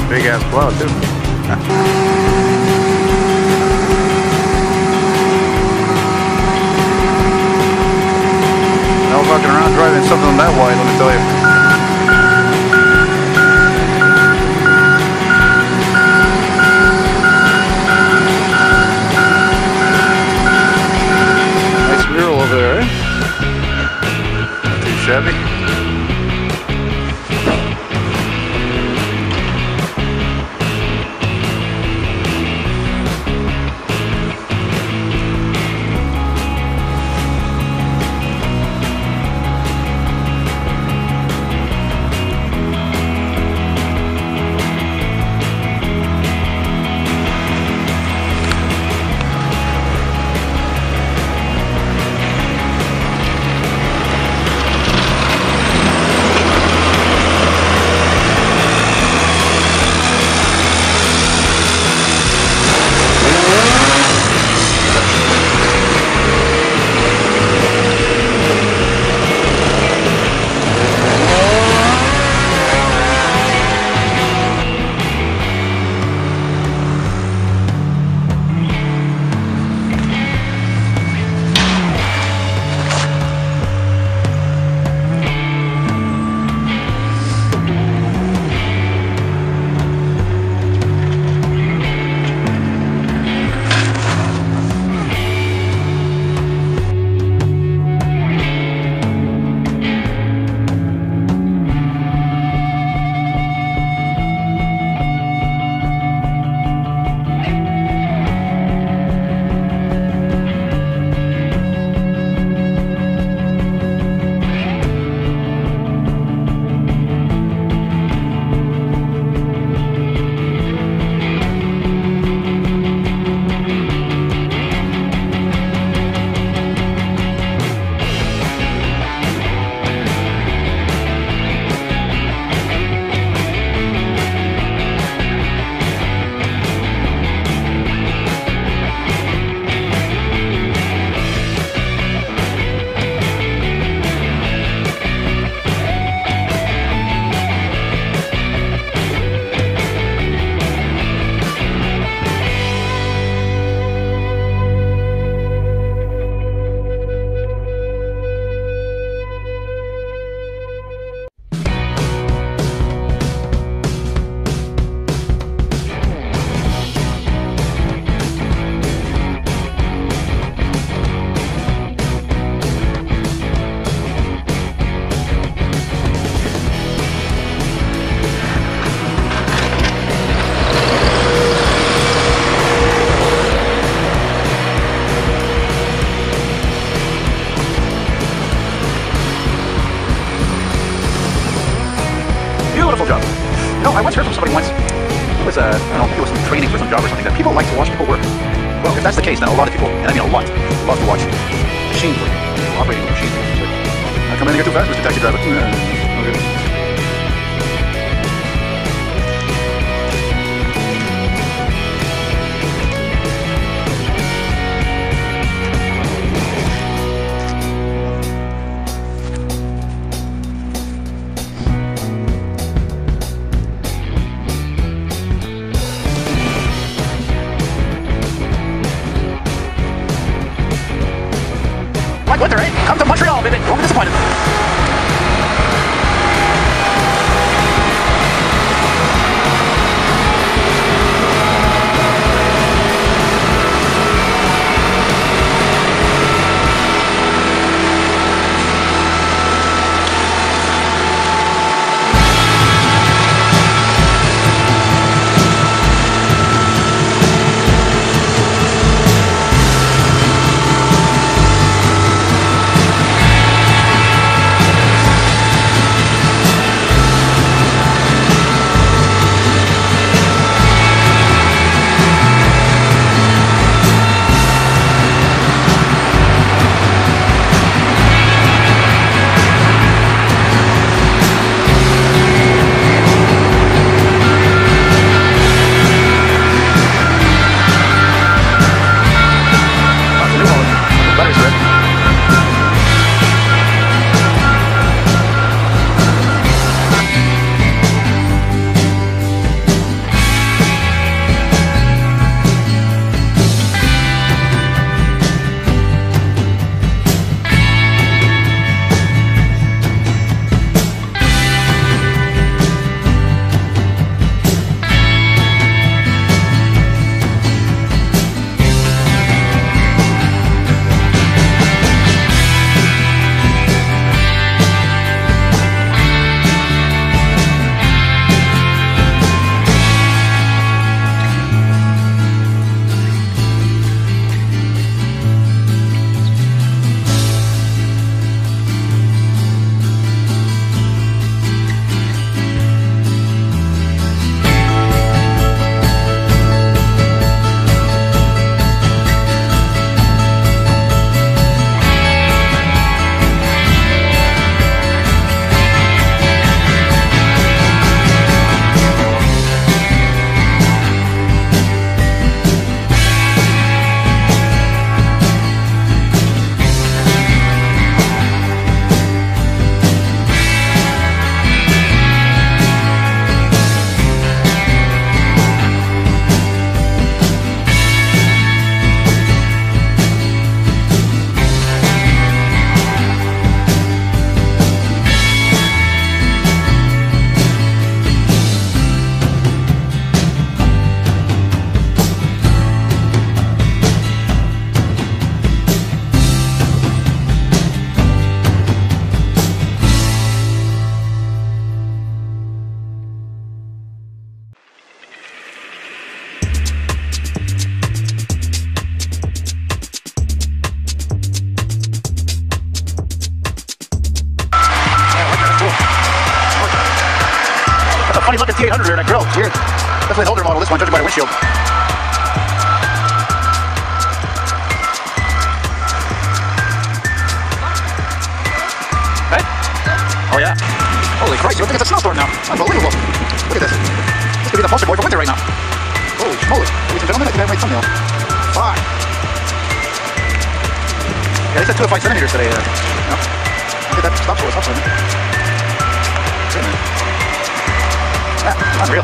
Big ass plow too. No fucking around driving something that wide, let me tell you. Nice mural over there, eh? Not too shabby. I once heard from somebody once, it was I don't know, I think it was some training for some job or something, that people like to watch people work. Well, if that's the case, then a lot of people, and I mean a lot, love to watch machines work, operating with machines. I come in and get too fast, Mr. Taxi Driver. Okay. Like winter, eh? Come to Montreal, baby. Don't be disappointed. funny looking T800 rear, that grill. Weird. Definitely an older model, this one, judging by the windshield. Hey? Oh yeah. Holy Christ, you don't think it's a snowstorm now? Unbelievable. Look at this. This could be the poster boy for winter right now. Holy schmoly. Ladies and gentlemen, I think I made thumbnail. Fine. Yeah, they said 2 to 5 centimeters today. Look at that stop force hustling. Good man. Ah, unreal.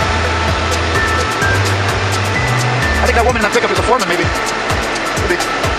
I think that woman in that pickup is a foreman, maybe.